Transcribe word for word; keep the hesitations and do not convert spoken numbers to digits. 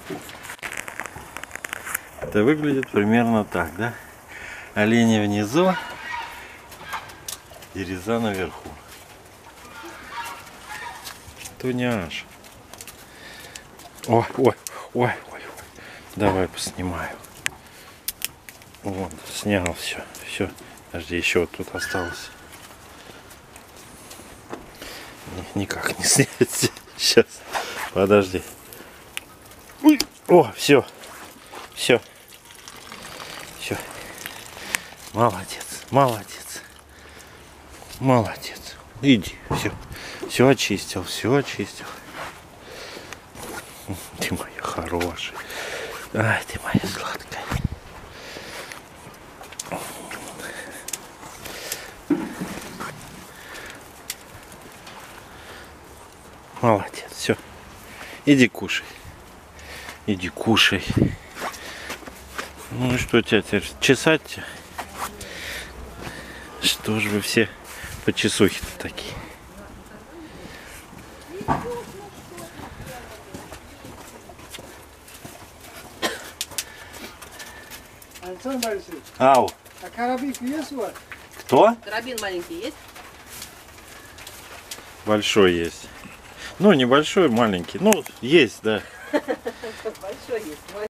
Это выглядит примерно так, да? Олени внизу, дереза наверху. Туняш. Ой, ой, ой, ой, ой. Давай поснимаю. Вот, снял все. Все. Подожди, еще вот тут осталось. Никак не снять. Сейчас. Подожди. Ой. О, все. Все. Все. Молодец. Молодец. Молодец. Иди. Все. Все очистил. Все очистил. Ты моя хорошая. Ай, ты моя сладкая. Молодец. Все. Иди кушай. Иди кушай. Ну и что тебя теперь? Чесать? Что же вы все по чесухе-то такие? Александр Борисович, Ау. а карабин есть у вас? Кто? Карабин маленький есть? Большой есть. Ну, небольшой, маленький. Ну, есть, да. Большой есть.